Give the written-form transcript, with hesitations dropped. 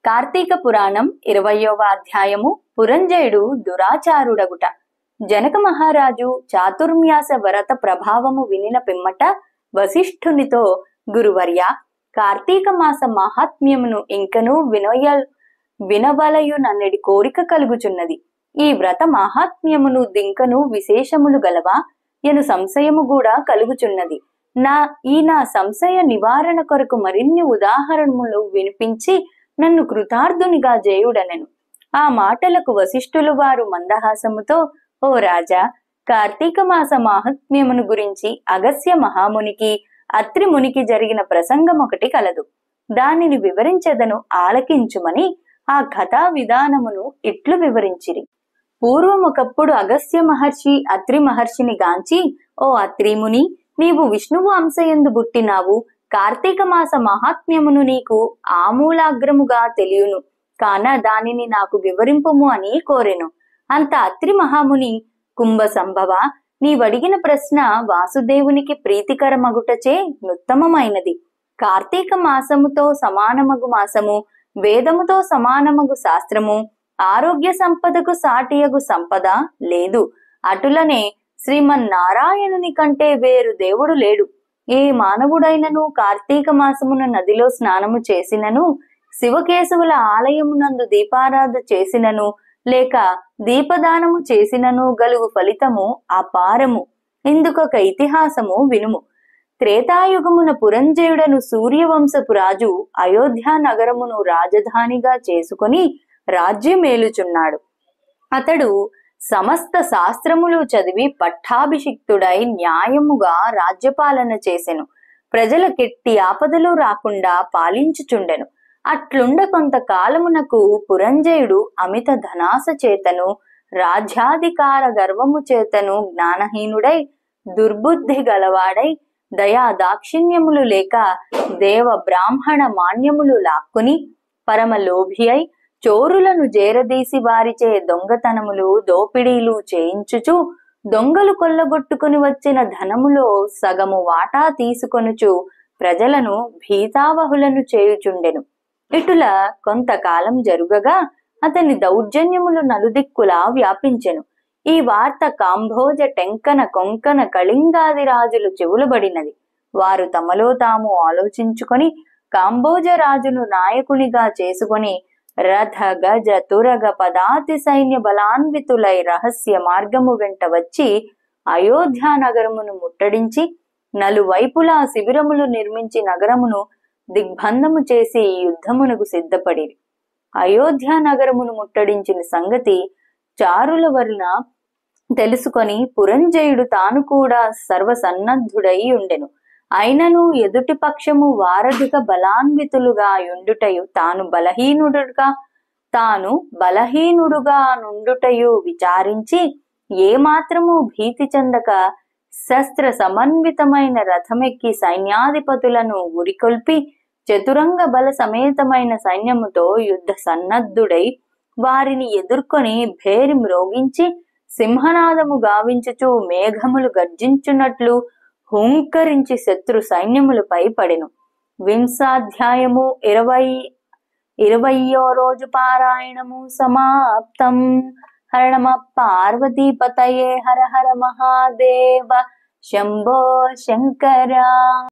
కార్తీక పురాణం 20వ అధ్యాయము పురంజయుడు దురాచారుడగుట. జనక మహారాజు చాతుర్మ్యాస వ్రత ప్రభావము వినిన పిమ్మట వశిష్ఠునితో, గురువర్య, కార్తీక మాస మహాత్మ్యమును ఇంకనూ వినవలయునన్నడి కోరిక కలుగుచున్నది. ఈ వ్రత మహాత్మ్యమును దింకను విశేషములు గలవా ఎను సంశయము కూడా కలుగుచున్నది. నా సంశయ నివారణ కొరకు మరిన్ని ఉదాహరణములు వినిపించి నన్ను కృతార్థునిగా చేయుడనెను. ఆ మాటలకు వశిష్ఠులు వారు మందహాసముతో, ఓ రాజా, కార్తీక మాస మహాత్మ్యమును గురించి అగస్త్య మహామునికి అత్రి మునికి జరిగిన ప్రసంగం ఒకటి కలదు. దానిని వివరించెదను, ఆలకించుమని ఆ కథా విధానమును ఇట్లు వివరించిరి. పూర్వమొకప్పుడు అగస్త్య మహర్షి అత్రి మహర్షిని గాంచి, ఓ అత్రిముని, నీవు విష్ణువు అంశయందు బుట్టినావు. కార్తీక మాస మహాత్మ్యమును నీకు ఆమూలాగ్రముగా తెలియను కాన దానిని నాకు వివరింపుము అని కోరెను. అంత అత్రి మహాముని, కుంభ సంభవ, నీవడిగిన ప్రశ్న వాసుదేవునికి ప్రీతికరమగుటచే నుత్తమమైనది. కార్తీక మాసముతో సమానమగు మాసము, వేదముతో సమానమగు శాస్త్రము, ఆరోగ్య సంపదకు సాటియగు సంపద లేదు. అటులనే శ్రీమన్నారాయణుని కంటే వేరు దేవుడు లేడు. ఏ మానవుడైనను కార్తీక మాసమున నదిలో స్నానము చేసినను, శివకేశవుల ఆలయమునందు దీపారాధ చేసినను, లేక దీపదానము చేసినను గలుగు ఫలితము అపారము. ఇందుకొక ఇతిహాసము వినుము. త్రేతాయుగమున పురంజయుడను సూర్యవంశపు రాజు అయోధ్య నగరమును రాజధానిగా చేసుకొని రాజ్యమేలుచున్నాడు. అతడు సమస్త శాస్త్రములు చదివి పట్టాభిషిక్తుడై న్యాయముగా రాజ్యపాలన చేసెను. ప్రజలకెట్టి ఆపదలు రాకుండా పాలించుచుండెను. అట్లుండ కొంతకాలమునకు పురంజయుడు అమిత ధనాస చేతను, రాజ్యాధికార గర్వము చేతను జ్ఞానహీనుడై, దుర్బుద్ధి గలవాడై, దయా దాక్షిణ్యములు లేక దేవ బ్రాహ్మణ మాన్యములు లాక్కుని పరమలోభి అయి చోరులను జేరదీసి వారిచే దొంగతనములు దోపిడీలు చేయించుచు, దొంగలు కొల్లగొట్టుకుని వచ్చిన ధనములో సగము వాటా తీసుకొనుచు ప్రజలను భీతావహులను చేయుచుండెను. ఇటుల కొంతకాలం జరుగగా అతని దౌర్జన్యములు నలుదిక్కులా వ్యాపించెను. ఈ వార్త కాంభోజ, టెంకన, కొంకణ, కళింగాది రాజులు చెవులుబడినది. వారు తమలో తాము ఆలోచించుకొని కాంభోజ రాజును నాయకునిగా చేసుకొని రథ, గజ, తురగ, పదాతి సైన్య బలాన్వితులై రహస్య మార్గము వెంట వచ్చి అయోధ్య నగరమును ముట్టడించి నలువైపులా శిబిరములు నిర్మించి నగరమును దిగ్బంధము చేసి యుద్ధమునకు సిద్ధపడిరి. అయోధ్య నగరమును ముట్టడించిన సంగతి చారుల వలన తెలుసుకొని పురంజయుడు తాను కూడా సర్వసన్నద్ధుడై ఉండెను. అయినను ఎదుటి పక్షము వారధిక బలాన్వితులుగా యుండుటయు తాను బలహీనుడుగా నుండుటయు విచారించి ఏమాత్రము భీతి చెందక శస్త్ర సమన్వితమైన రథమెక్కి సైన్యాధిపతులను ఉరికొల్పి చతురంగ బల సమేతమైన సైన్యముతో యుద్ధ సన్నద్ధుడై వారిని ఎదుర్కొని భేరి మ్రోగించి సింహనాదము గావించుచు మేఘములు గర్జించున్నట్లు హుంకరించి శత్రు సైన్యములపై పడెను. వింశాధ్యాయము 20వ రోజు పారాయణము సమాప్తం. హర నమ పార్వతీపతయే. హర హర మహాదేవ. శంభో శంకర.